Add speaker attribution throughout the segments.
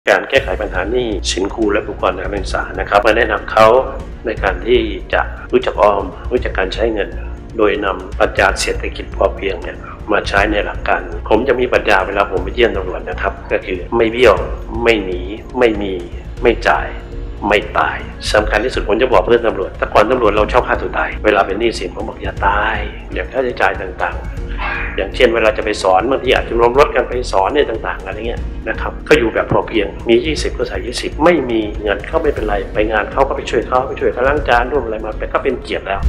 Speaker 1: การแก้ไขปัญหาหนี้สินครูและบุคลากรทางการศึกษานะครับมาแนะนำเขาในการที่จะรู้จักออมรู้จักการใช้เงินโดยนำปรัชญาเศรษฐกิจพอเพียงเนี่ยมาใช้ในหลักการผมจะมีปรัชญาเวลาผมไปเยี่ยมตำรวจนะครับก็คือไม่เบี้ยวไม่หนีไม่มีไม่จ่ายไม่ตายสำคัญที่สุดผมจะบอกเพื่อนตำรวจแต่ก่อนตำรวจเราชอบฆ่าตัวตายเวลาเป็นหนี้สินผมบอกอย่าตายอย่างค่าใช้จ่ายต่างๆอย่างเช่นเวลาจะไปสอนบางทีอาจจะรวมรถกันไปสอนเนี่ยต่างๆอะไรเงี้ยนะครับก็อยู่แบบพอเพียงมี20ก็ใส่20ไม่มีเงินเข้าไม่เป็นไรไปงานเขาก็ไปช่วยเขาไปช่วยเขาล้างจานร่วมอะไรมาก็เป็นเกียรติแล้ว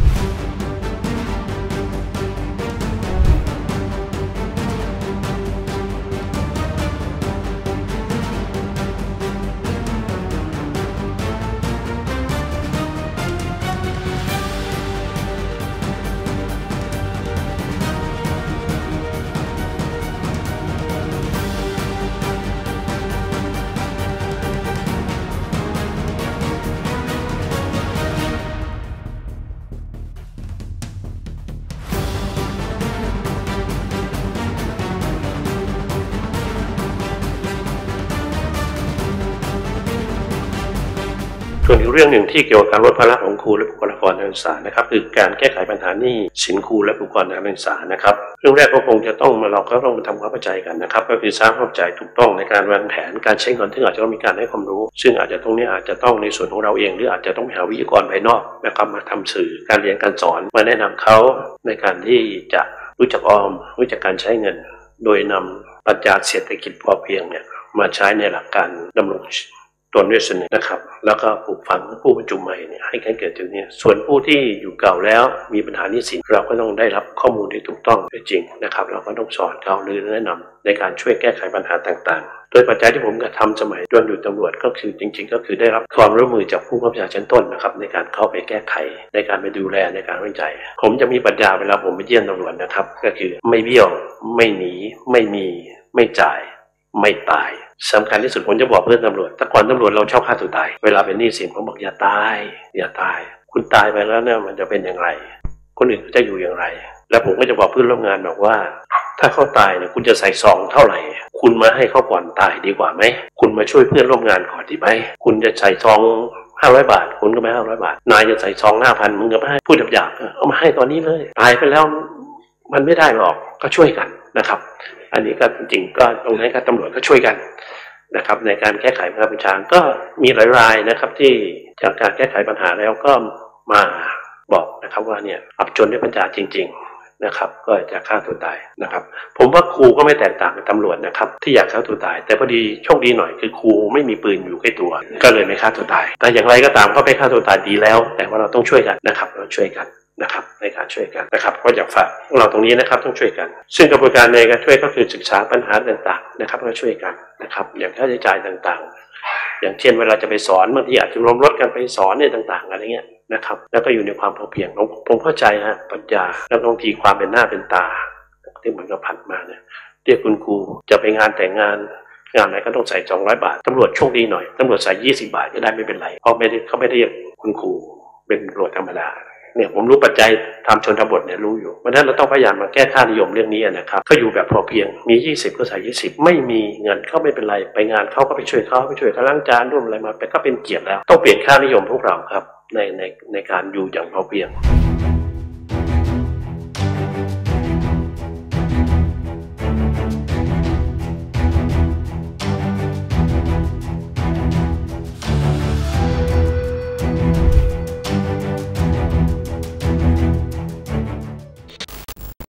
Speaker 1: ส่วนอีกเรื่องหนึ่งที่เกี่ยวกับการลดภาระของครูและบุคลากรทางการศึกษานะครับคือการแก้ไขปัญหาหนี้สินครูและบุคลากรทางการศึกษานะครับเรื่องแรกก็คงจะต้องเราก็ต้องทำความเข้าใจกันนะครับก็คือสร้างความเข้าใจถูกต้องในการวางแผนการใช้เงินซึ่งอาจจะต้องมีการให้ความรู้ซึ่งอาจจะตรงนี้อาจจะต้องในส่วนของเราเองหรืออาจจะต้องไปหาวิทยากรภายนอกนะครับมาทำสื่อการเรียนการสอนมาแนะนำเขาในการที่จะรู้จักออมรู้จักการใช้เงินโดยนำปรัชญาเศรษฐกิจพอเพียงเนี่ยมาใช้ในหลักการดำรงตนด้วยเสน่ห์นะครับแล้วก็ปลูกฝังผู้บรรจุใหม่เนี่ยให้เกิดถึงนี้ส่วนผู้ที่อยู่เก่าแล้วมีปัญหาหนี้สินเราก็ต้องได้รับข้อมูลที่ถูกต้องจริงนะครับเราก็ต้องสอนเขาหรือแนะนำในการช่วยแก้ไขปัญหาต่างๆโดยปัจจัยที่ผมกระทำสมัยอยู่ตำรวจก็คือจริงๆก็คือได้รับความร่วมมือจากผู้บังคับบัญชาชั้นต้นนะครับในการเข้าไปแก้ไขในการไปดูแลในการวิจัยผมจะมีปรัชญาเวลาผมไปเยี่ยมตำรวจนะครับก็คือไม่เบี้ยวไม่หนีไม่มีไม่จ่ายไม่ตายสำคัญที่สุดผมจะบอกเพื่อนตำรวจแต่ก่อนตำรวจเราชอบฆ่าตัวตายเวลาเป็นหนี้สินผมบอกอย่าตายอย่าตายคุณตายไปแล้วเนี่ยมันจะเป็นอย่างไรคนอื่นจะอยู่อย่างไรแล้วผมก็จะบอกเพื่อนร่วมงานบอกว่าถ้าเขาตายเนี่ยคุณจะใส่ซองเท่าไหร่คุณมาให้เขาก่อนตายดีกว่าไหมคุณมาช่วยเพื่อนร่วมงานก่อนดีไหมคุณจะใส่ซอง500 บาทคุณก็ไม่500 บาทนายจะใส่ซอง 5,000 มึงก็ไม่ให้พูดหยาบๆเอามาให้ตอนนี้เลยตายไปแล้วมันไม่ได้หรอกก็ช่วยกันนะครับอันนี้ก็จริงๆก็ตรงนั้นก็ตำรวจก็ช่วยกันนะครับในการแก้ไขปัญหาประชาชนก็มีหลายรายนะครับที่จากการแก้ไขปัญหาแล้วก็มาบอกนะครับว่าเนี่ยอับจนด้วยปัญญาจริงๆนะครับก็จะฆ่าตัวตายนะครับผมว่าครูก็ไม่แตกต่างกับตำรวจนะครับที่อยากฆ่าตัวตายแต่พอดีโชคดีหน่อยคือครูไม่มีปืนอยู่ใกล้ตัวก็เลยไม่ฆ่าตัวตายแต่อย่างไรก็ตามก็ไม่ฆ่าตัวตายดีแล้วแต่ว่าเราต้องช่วยกันนะครับเราช่วยกันนะครับในการช่วยกันนะครับก็อยากฝากเราตรงนี้นะครับต้องช่วยกันซึ่งกระบวนการในการช่วยก็คือศึกษาปัญหาต่างๆนะครับก็ช่วยกันนะครับอย่างค่าใช้จ่ายต่างๆอย่างเช่นเวลาจะไปสอนบางทีอาจจะรวมรถกันไปสอนเนี่ยต่างๆอะไรเงี้ยนะครับแล้วก็อยู่ในความพอเพียงผมเข้าใจฮะปรัชญาแล้วบางทีความเป็นหน้าเป็นตาที่เหมือนกับผัดมาเนี่ยเรียกคุณครูจะไปงานแต่งงานไหนก็ต้องใส่200 บาทตำรวจโชคดีหน่อยตำรวจใส่20 บาทก็ได้ไม่เป็นไรเพราะเขาไม่ได้เรียกคุณครูเป็นตำรวจธรรมดาเนี่ยผมรู้ปัจจัยทำชนบทเนี่ยรู้อยู่เพราะฉะนั้นเราต้องพยายามมาแก้ค่านิยมเรื่องนี้นะครับก็อยู่แบบพอเพียงมี20ก็ใส่20ไม่มีเงินเข้าไม่เป็นไรไปงานเขาก็ไปช่วยเขาไปช่วยเขาล้างจานร่วมอะไรมาก็เป็นเกียรติแล้วต้องเปลี่ยนค่านิยมพวกเราครับในการอยู่อย่างพอเพียง